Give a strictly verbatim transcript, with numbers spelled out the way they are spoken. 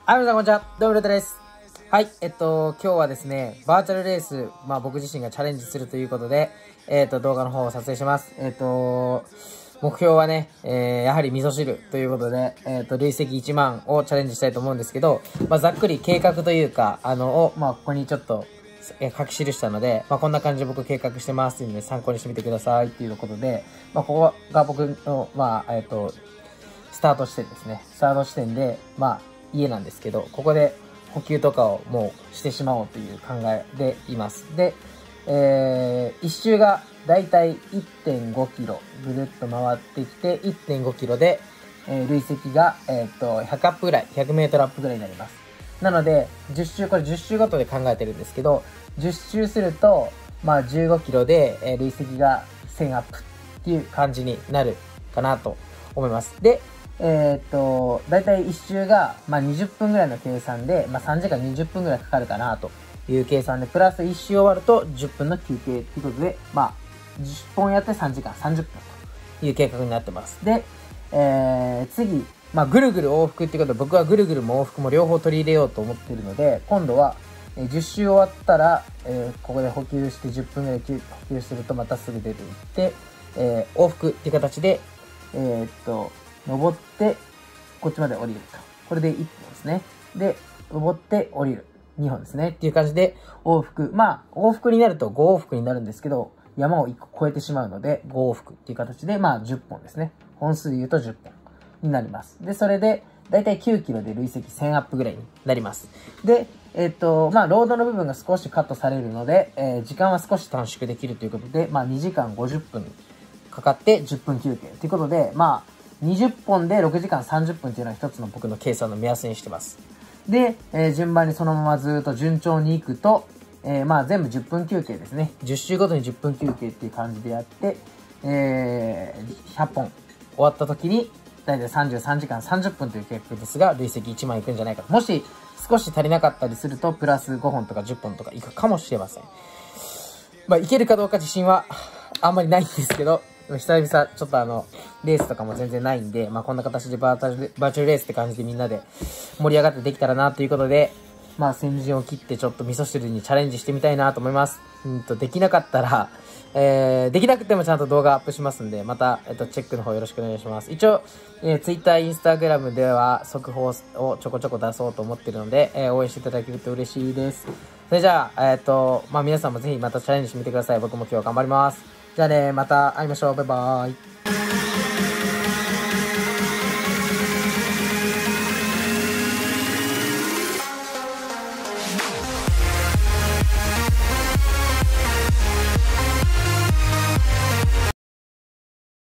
はい、皆さんこんにちは。どうも、ルートです。はい、えっと、今日はですね、バーチャルレース、まあ僕自身がチャレンジするということで、えっと、動画の方を撮影します。えっと、目標はね、えー、やはり味噌汁ということで、えっと、累積いちまんをチャレンジしたいと思うんですけど、まあざっくり計画というか、あの、を、まあここにちょっと、え書き記したので、まあこんな感じで僕計画してますので、参考にしてみてくださいっていうことで、まあここが僕の、まあ、えっと、スタート地点ですね。スタート地点で、まあ、家なんですけど、ここで補給とかをもうしてしまおうという考えでいます。で、えー、一周がだいたい いってんごキロぐるっと回ってきて、いってんごキロで、えー、累積が、えー、っと、ひゃくアップぐらい、ひゃくメートルアップぐらいになります。なので、じゅっ周、これじゅっ周ごとで考えてるんですけど、じゅっ周すると、まあじゅうごキロで、えー、累積がせんアップっていう感じになるかなと思います。で、えー、っと、だいたいいち周が、まあ、にじゅっぷんぐらいの計算で、まあ、さんじかんにじゅっぷんぐらいかかるかなという計算で、プラスいち周終わるとじゅっぷんの休憩ということで、まあ、じゅっぽんやってさんじかん、さんじゅっぷんという計画になってます。で、えー、次、まあ、ぐるぐる往復っていうことで、僕はぐるぐるも往復も両方取り入れようと思っているので、今度は、えー、じゅっ周終わったら、えー、ここで補給してじゅっぷんぐらい補給するとまたすぐ出ていって、えー、往復っていう形で、えー、っと、登って、こっちまで降りると。これでいっぽんですね。で、登って降りる。にほんですね。っていう感じで、往復。まあ、往復になるとご往復になるんですけど、山をいっこ越えてしまうので、ご往復っていう形で、まあ、じゅっぽんですね。本数で言うとじゅっぽんになります。で、それで、だいたいきゅうキロで累積せんアップぐらいになります。で、えっと、まあ、ロードの部分が少しカットされるので、えー、時間は少し短縮できるということで、まあ、にじかんごじゅっぷんかかってじゅっぷん休憩ということで、まあ、にじゅっぽんでろくじかんさんじゅっぷんっていうのは一つの僕の計算の目安にしてます。で、えー、順番にそのままずっと順調に行くと、えー、まあ全部じゅっぷん休憩ですね。じゅっ周ごとにじゅっぷん休憩っていう感じでやって、えー、ひゃっぽん終わった時に、だいたいさんじゅうさんじかんさんじゅっぷんという結果ですが、累積いちまんいくんじゃないかと。もし少し足りなかったりすると、プラスごほんとかじゅっぽんとかいくかもしれません。まあ、いけるかどうか自信はあんまりないんですけど、久々、ちょっとあの、レースとかも全然ないんで、まあこんな形でバーチャル、バーチャルレースって感じでみんなで盛り上がってできたらなということで、まあ先陣を切ってちょっと味噌汁にチャレンジしてみたいなと思います。うんと、できなかったら、えー、できなくてもちゃんと動画アップしますんで、また、えっと、チェックの方よろしくお願いします。一応、えー、Twitter、Instagram では速報をちょこちょこ出そうと思ってるので、えー、応援していただけると嬉しいです。それじゃあ、えっと、まあ皆さんもぜひまたチャレンジしてみてください。僕も今日は頑張ります。じゃあね、また会いましょう。バイバーイ。